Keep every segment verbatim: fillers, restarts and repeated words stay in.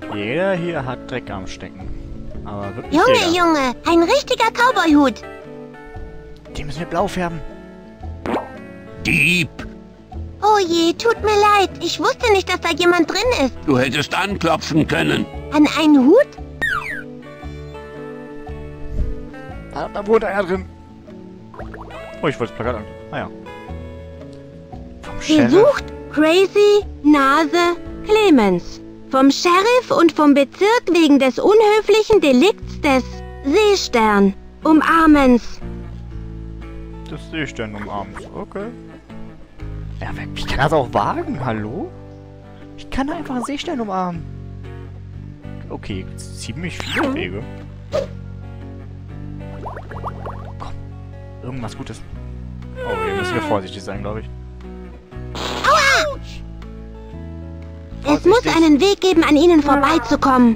Jeder hier hat Dreck am Stecken. Aber wirklich Junge, jeder. Junge, ein richtiger Cowboy-Hut. Den müssen wir blau färben. Dieb! Oh je, tut mir leid. Ich wusste nicht, dass da jemand drin ist. Du hättest anklopfen können. An einen Hut? Ah, da wohnt einer drin. Oh, ich wollte das Plakat an. Ah ja. Vom Sheriff. Gesucht Crazy Nase Clemens. Vom Sheriff und vom Bezirk wegen des unhöflichen Delikts des Seestern. Umarmens. Das sehe ich dann umarmt. Okay. Ja, ich kann das auch wagen, hallo? Ich kann einfach einen Seestern umarmen. Okay, ziemlich viele Wege. Komm, irgendwas Gutes. Oh, hier müssen wir vorsichtig sein, glaube ich. Aua! Es muss einen Weg geben, an ihnen vorbeizukommen.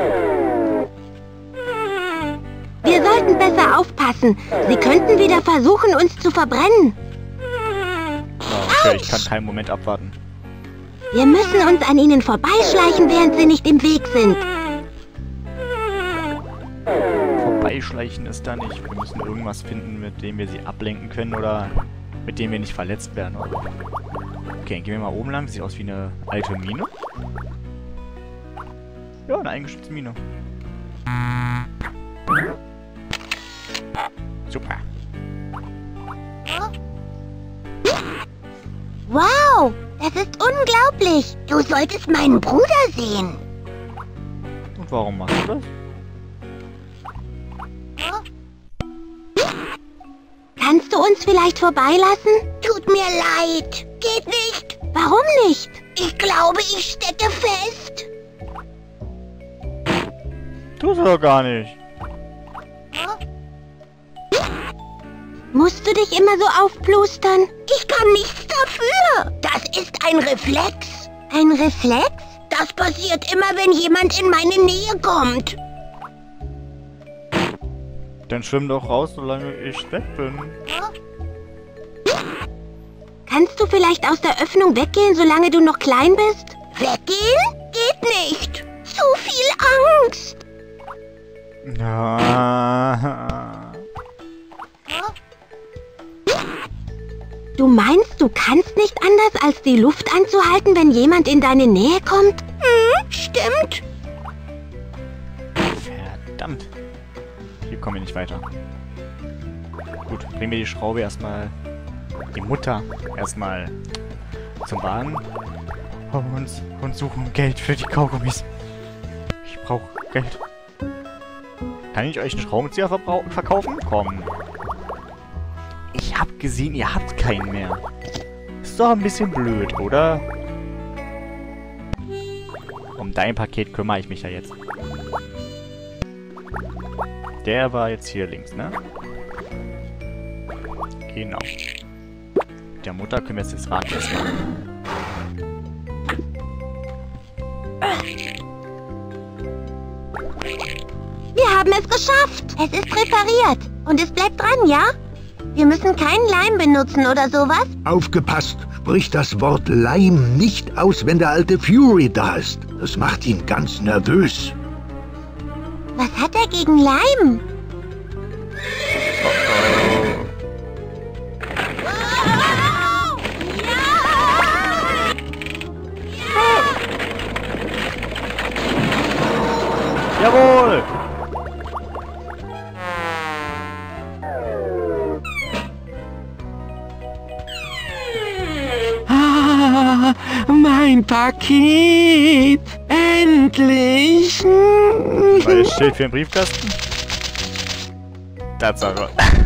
Wir sollten besser aufpassen. Sie könnten wieder versuchen, uns zu verbrennen. Oh, okay, ich kann keinen Moment abwarten. Wir müssen uns an ihnen vorbeischleichen, während sie nicht im Weg sind. Vorbeischleichen ist da nicht. Wir müssen irgendwas finden, mit dem wir sie ablenken können oder mit dem wir nicht verletzt werden. Okay, dann gehen wir mal oben lang. Sieht aus wie eine alte Mine. Ja, eine eingeschützte Mine. Super. Wow, das ist unglaublich. Du solltest meinen Bruder sehen. Und warum machst du das? Kannst du uns vielleicht vorbeilassen? Tut mir leid. Geht nicht. Warum nicht? Ich glaube, ich stecke fest. Tust du doch gar nicht. Musst du dich immer so aufplustern? Ich kann nichts dafür. Das ist ein Reflex. Ein Reflex? Das passiert immer, wenn jemand in meine Nähe kommt. Dann schwimm doch raus, solange ich weg bin. Kannst du vielleicht aus der Öffnung weggehen, solange du noch klein bist? Weggehen? Geht nicht. Zu viel Angst. Ja. Du meinst, du kannst nicht anders, als die Luft anzuhalten, wenn jemand in deine Nähe kommt? Hm, stimmt. Verdammt. Hier kommen wir nicht weiter. Gut, bringen wir die Schraube erstmal, die Mutter erstmal zum Wagen. Und, und suchen Geld für die Kaugummis. Ich brauche Geld. Kann ich euch einen Schraubenzieher verkaufen? Komm. Ich hab gesehen, ihr habt keinen mehr. Ist doch ein bisschen blöd, oder? Um dein Paket kümmere ich mich ja jetzt. Der war jetzt hier links, ne? Genau. Der Mutter können wir jetzt das Rad machen. Wir haben es geschafft. Es ist repariert. Und es bleibt dran, ja? Wir müssen keinen Leim benutzen oder sowas? Aufgepasst! Sprich das Wort Leim nicht aus, wenn der alte Fury da ist. Das macht ihn ganz nervös. Was hat er gegen Leim? Jawohl! Ah, mein Paket! Endlich! Neues Schild für den Briefkasten? Tatsache.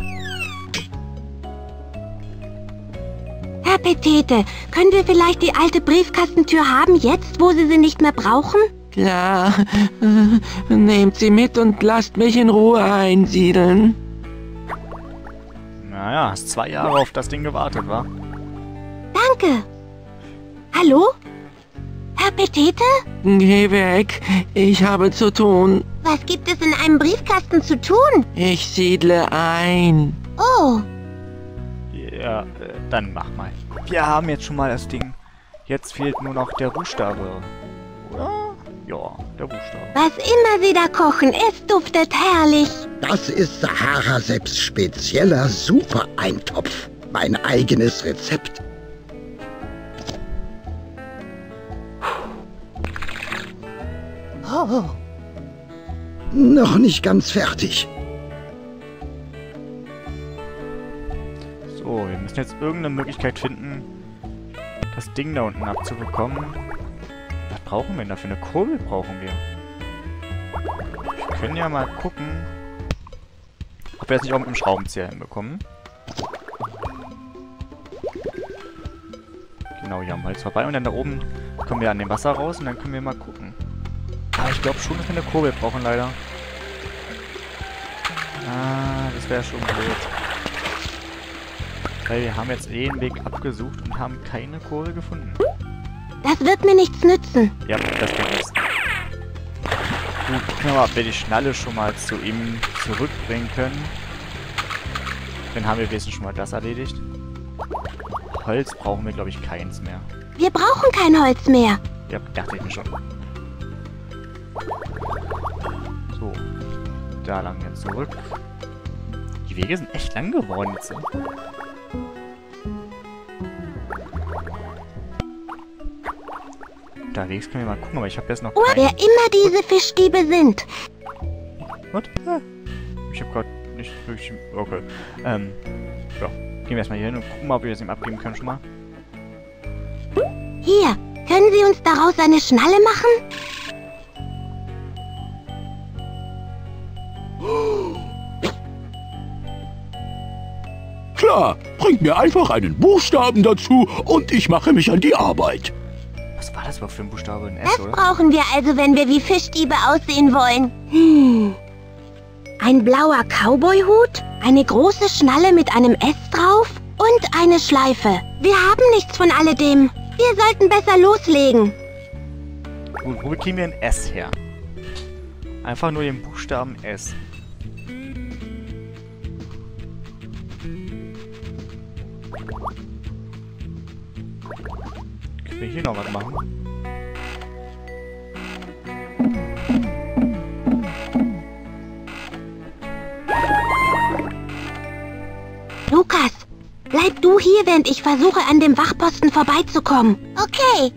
Herr Petete, können wir vielleicht die alte Briefkastentür haben, jetzt, wo Sie sie nicht mehr brauchen? Klar, äh, nehmt sie mit und lasst mich in Ruhe einsiedeln. Naja, hast zwei Jahre auf das Ding gewartet, wa? Danke. Hallo? Herr Petete? Geh weg, ich habe zu tun. Was gibt es in einem Briefkasten zu tun? Ich siedle ein. Oh, Ja, äh, dann mach mal. Wir haben jetzt schon mal das Ding. Jetzt fehlt nur noch der Buchstabe. Oder? Ja, der Buchstabe. Was immer Sie da kochen, es duftet herrlich. Das ist Sahara selbst spezieller Super-Eintopf. Mein eigenes Rezept. Oh. Noch nicht ganz fertig. So, wir müssen jetzt irgendeine Möglichkeit finden, das Ding da unten abzubekommen. Was brauchen wir denn dafür? Eine Kurbel brauchen wir. Wir können ja mal gucken, ob wir das nicht auch mit dem Schraubenzieher hinbekommen. Genau, hier am Holz vorbei. Und dann da oben kommen wir an dem Wasser raus und dann können wir mal gucken. Aber ich glaube schon, dass wir eine Kurbel brauchen, leider. Ah, das wäre schon blöd. Weil wir haben jetzt eh den Weg abgesucht und haben keine Kurbel gefunden. Das wird mir nichts nützen. Ja, das bringt nichts. Gut, gucken wir mal, ob wir die Schnalle schon mal zu ihm zurückbringen können. Dann haben wir wenigstens schon mal das erledigt. Holz brauchen wir, glaube ich, keins mehr. Wir brauchen kein Holz mehr. Ja, dachte ich mir schon. So. Da lang jetzt zurück. Die Wege sind echt lang geworden jetzt. Unterwegs können wir mal gucken, aber ich habe jetzt noch Oh, keinen... wer immer diese Fischdiebe sind. Was? Ah. Ich habe gerade nicht wirklich... Okay. Ähm, ja. Gehen wir erstmal hier hin und gucken mal, ob wir das ihm abgeben können schon mal. Hier, können Sie uns daraus eine Schnalle machen? Klar, bringt mir einfach einen Buchstaben dazu und ich mache mich an die Arbeit. Was war das überhaupt für ein Buchstabe? Ein S, Das oder? brauchen wir also, wenn wir wie Fischdiebe aussehen wollen. Hm. Ein blauer Cowboyhut, eine große Schnalle mit einem S drauf und eine Schleife. Wir haben nichts von alledem. Wir sollten besser loslegen. Gut, wo bekommen wir ein S her? Einfach nur den Buchstaben S. Können wir hier noch was machen? Lukas, bleib du hier, während ich versuche, an dem Wachposten vorbeizukommen. Okay.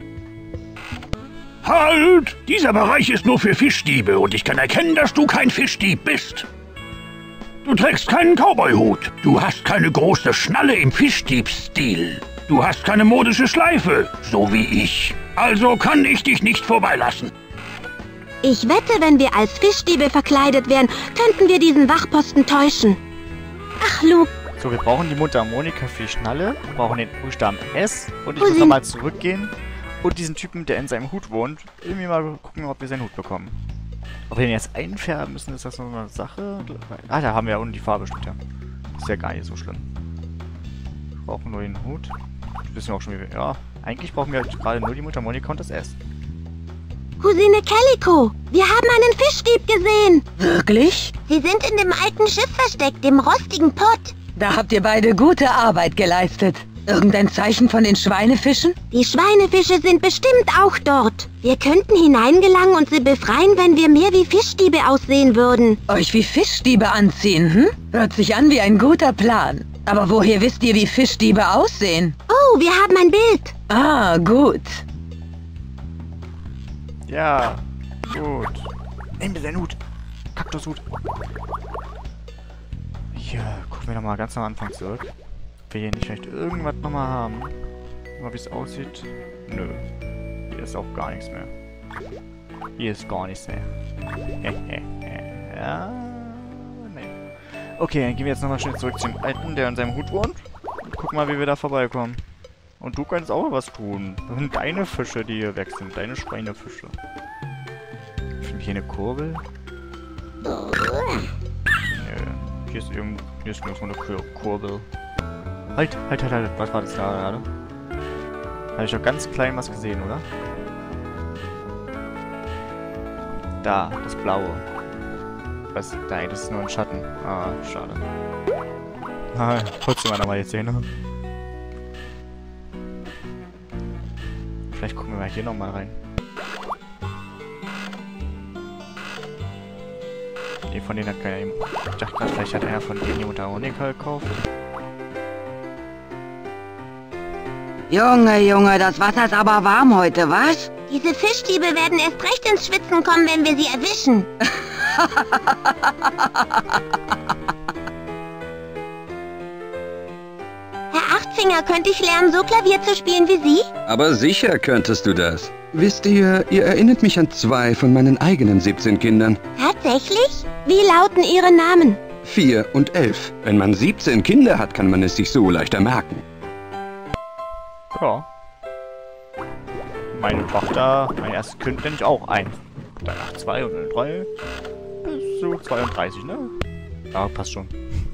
Halt! Dieser Bereich ist nur für Fischdiebe und ich kann erkennen, dass du kein Fischdieb bist. Du trägst keinen Cowboyhut. Du hast keine große Schnalle im Fischdiebsstil. Du hast keine modische Schleife, so wie ich. Also kann ich dich nicht vorbeilassen. Ich wette, wenn wir als Fischdiebe verkleidet wären, könnten wir diesen Wachposten täuschen. Ach, Luke. So, wir brauchen die Mundharmonika für die Schnalle. Wir brauchen den Buchstaben S. Und ich Wo muss sind- nochmal zurückgehen. Und diesen Typen, der in seinem Hut wohnt, irgendwie mal gucken, ob wir seinen Hut bekommen. Ob wir den jetzt einfärben müssen, ist das noch eine Sache? Ah, da haben wir ja unten die Farbe, stimmt ja. Ist ja gar nicht so schlimm. Wir brauchen nur den Hut. Das wissen wir auch schon, wie wir... Ja, eigentlich brauchen wir gerade nur die Mundharmonika und das S. Cousine Calico, wir haben einen Fischdieb gesehen. Wirklich? Sie sind in dem alten Schiff versteckt, dem rostigen Pott. Da habt ihr beide gute Arbeit geleistet. Irgendein Zeichen von den Schweinefischen? Die Schweinefische sind bestimmt auch dort. Wir könnten hineingelangen und sie befreien, wenn wir mehr wie Fischdiebe aussehen würden. Euch wie Fischdiebe anziehen, hm? Hört sich an wie ein guter Plan. Aber woher wisst ihr, wie Fischdiebe aussehen? Oh, wir haben ein Bild. Ah, gut. Ja, gut. Nimm dir deinen Hut. Kaktushut. Hier, gucken wir nochmal ganz am Anfang zurück. Ob wir hier nicht vielleicht irgendwas nochmal haben. Mal wie es aussieht. Nö. Hier ist auch gar nichts mehr. Hier ist gar nichts mehr. Ja. Nee. Okay, dann gehen wir jetzt nochmal schnell zurück zum Alten, der in seinem Hut wohnt. Und gucken mal, wie wir da vorbeikommen. Und du kannst auch was tun. Das sind deine Fische, die hier weg sind. Deine Schweinefische. Finde hier eine Kurbel? Nö. Hier ist irgendwo, hier ist irgendwo eine Kur Kurbel. Halt, halt, halt, halt. Was war das da gerade? Habe ich doch ganz klein was gesehen, oder? Da, das Blaue. Was? Nein, das ist nur ein Schatten. Ah, schade. Ah, putzen wir nochmal die Zähne. Vielleicht gucken wir mal hier nochmal rein. Nee, von denen hat keiner... Ich dachte gerade, vielleicht hat einer von denen die Mundharmonika gekauft. Junge, Junge, das Wasser ist aber warm heute, was? Diese Fischdiebe werden erst recht ins Schwitzen kommen, wenn wir sie erwischen. Herr Achtfinger, könnte ich lernen, so Klavier zu spielen wie Sie? Aber sicher könntest du das. Wisst ihr, ihr erinnert mich an zwei von meinen eigenen siebzehn Kindern. Tatsächlich? Wie lauten Ihre Namen? Vier und elf. Wenn man siebzehn Kinder hat, kann man es sich so leichter merken. Ja. Meine Tochter, mein erstes Kind nenne ich auch ein. Danach zwei und dann drei. Bis zu zweiunddreißig, ne? Ja, passt schon.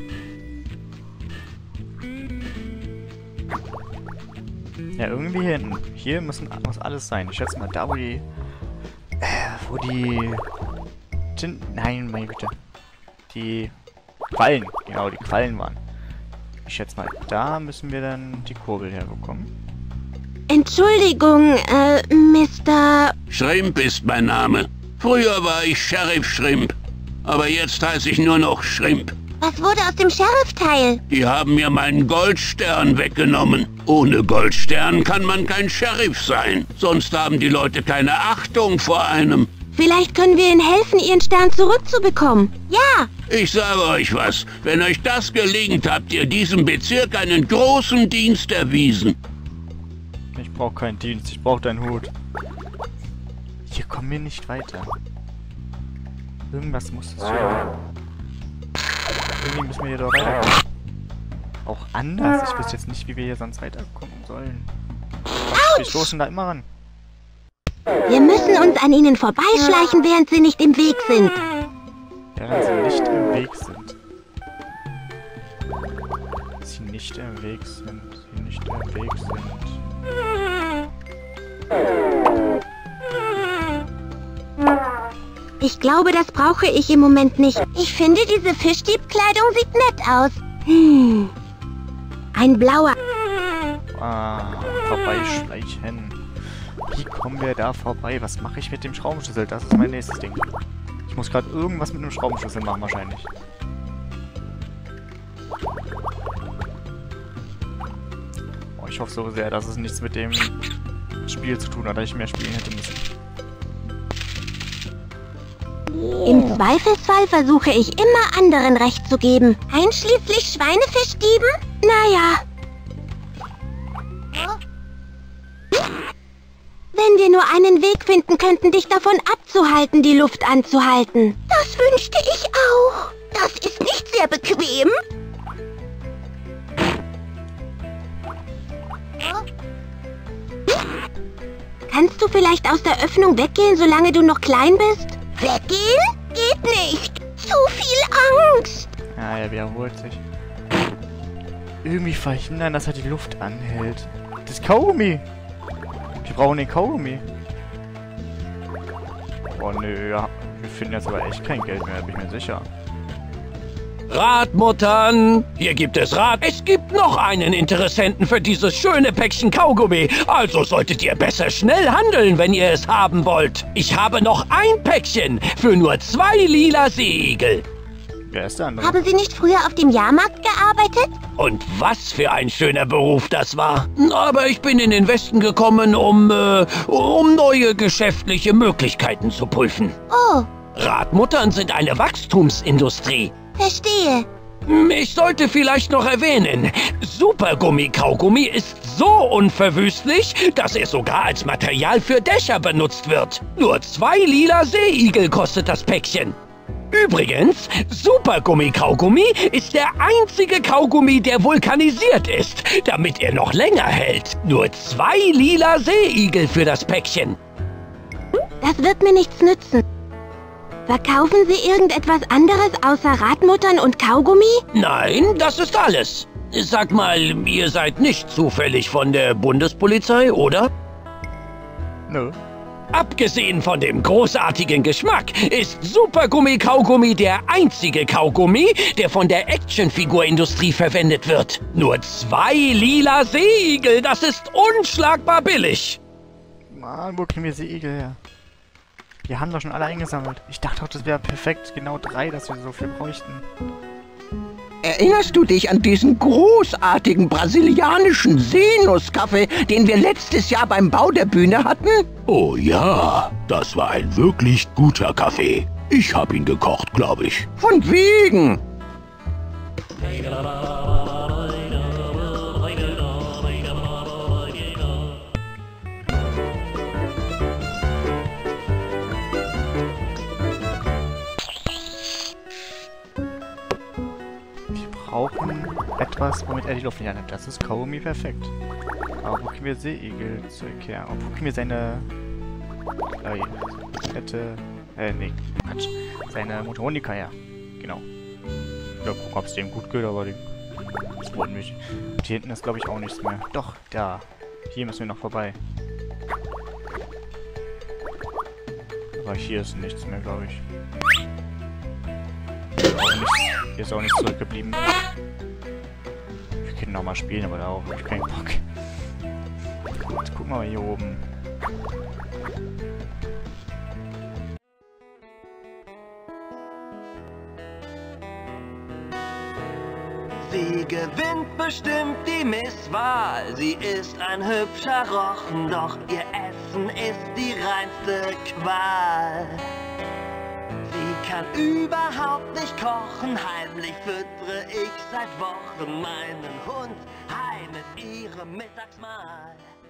Ja, irgendwie hier hinten. Hier müssen, muss alles sein. Ich schätze mal, da wo die... Äh, wo die... Tin Nein, meine Güte. Die Quallen. Genau, die Quallen waren. Ich schätze mal, da müssen wir dann die Kurbel herbekommen. Entschuldigung, äh, Mister... Shrimp ist mein Name. Früher war ich Sheriff Shrimp. Aber jetzt heiße ich nur noch Shrimp. Was wurde aus dem Sheriff-Teil? Die haben mir meinen Goldstern weggenommen. Ohne Goldstern kann man kein Sheriff sein. Sonst haben die Leute keine Achtung vor einem. Vielleicht können wir Ihnen helfen, Ihren Stern zurückzubekommen. Ja! Ich sage euch was. Wenn euch das gelingt, habt ihr diesem Bezirk einen großen Dienst erwiesen. Ich brauche keinen Dienst, ich brauche deinen Hut. Hier kommen wir nicht weiter. Irgendwas muss es sein. Irgendwie müssen wir hier doch weiterkommen. Auch anders. Ich wüsste jetzt nicht, wie wir hier sonst weiterkommen sollen. Wir stoßen da immer ran. Wir müssen uns an ihnen vorbeischleichen, während sie nicht im Weg sind. Während sie nicht im Weg sind. Sie nicht im Weg sind. Sie nicht im Weg sind. Ich glaube, das brauche ich im Moment nicht. Ich finde, diese Fischdiebkleidung sieht nett aus. Hm. Ein blauer... Ah, vorbeischleichen. Wie kommen wir da vorbei? Was mache ich mit dem Schraubenschlüssel? Das ist mein nächstes Ding. Ich muss gerade irgendwas mit einem Schraubenschlüssel machen, wahrscheinlich. Oh, ich hoffe so sehr, dass es nichts mit dem Spiel zu tun hat, dass ich mehr spielen hätte müssen. Im Zweifelsfall versuche ich immer anderen Recht zu geben. Einschließlich Schweinefischdieben? Naja. Wenn wir nur einen Weg finden könnten, dich davon abzuhalten, die Luft anzuhalten. Das wünschte ich auch. Das ist nicht sehr bequem. Kannst du vielleicht aus der Öffnung weggehen, solange du noch klein bist? Weggehen? Geht nicht. Zu viel Angst. Ja, er wiederholt sich. Irgendwie verhindern, dass er die Luft anhält. Das Kaugummi. Wir brauchen den Kaugummi. Oh nö, ja. Wir finden jetzt aber echt kein Geld mehr, bin ich mir sicher. Radmuttern! Hier gibt es Rad. Es gibt noch einen Interessenten für dieses schöne Päckchen Kaugummi. Also solltet ihr besser schnell handeln, wenn ihr es haben wollt. Ich habe noch ein Päckchen für nur zwei lila Seeigel. Wer ist der andere? Haben Sie nicht früher auf dem Jahrmarkt gearbeitet? Und was für ein schöner Beruf das war. Aber ich bin in den Westen gekommen, um, äh, um neue geschäftliche Möglichkeiten zu prüfen. Oh, Radmuttern sind eine Wachstumsindustrie. verstehe. Ich sollte vielleicht noch erwähnen, Supergummi-Kaugummi ist so unverwüstlich, dass er sogar als Material für Dächer benutzt wird. Nur zwei lila Seeigel kostet das Päckchen. Übrigens, Supergummi-Kaugummi ist der einzige Kaugummi, der vulkanisiert ist, damit er noch länger hält. Nur zwei lila Seeigel für das Päckchen. Das wird mir nichts nützen. Verkaufen Sie irgendetwas anderes außer Radmuttern und Kaugummi? Nein, das ist alles. Sag mal, ihr seid nicht zufällig von der Bundespolizei, oder? Nö. Abgesehen von dem großartigen Geschmack ist Supergummi-Kaugummi der einzige Kaugummi, der von der Actionfigurindustrie verwendet wird. Nur zwei lila Seeigel, das ist unschlagbar billig. Mann, wo kriegen wir Seeigel her? Wir haben doch schon alle eingesammelt. Ich dachte doch, das wäre perfekt. Genau drei, dass wir so viel bräuchten. Erinnerst du dich an diesen großartigen brasilianischen Seenusskaffee, den wir letztes Jahr beim Bau der Bühne hatten? Oh ja, das war ein wirklich guter Kaffee. Ich hab ihn gekocht, glaube ich. Von wegen! Wir brauchen etwas, womit er die Luft nicht annimmt. Das ist Kaugummi perfekt. Aber wo können wir Seeigel zurückkehren? Und wo können wir seine... Äh, Kette... Äh, nee, Quatsch. Seine Mundharmonika her. Genau. Ja, gucken, ob es dem gut geht, aber dem... Das wohl nicht. Und hier hinten ist, glaube ich, auch nichts mehr. Doch, da. Hier müssen wir noch vorbei. Aber hier ist nichts mehr, glaube ich. Auch nichts. Hier ist auch nichts zurückgeblieben. Wir können nochmal spielen, aber darauf habe ich keinen Bock. Gut, gucken wir mal hier oben. Sie gewinnt bestimmt die Misswahl. Sie ist ein hübscher Rochen, doch ihr Essen ist die reinste Qual. Sie kann überhaupt nicht kochen, heimlich füttere ich seit Wochen meinen Hund heim mit ihrem Mittagsmahl.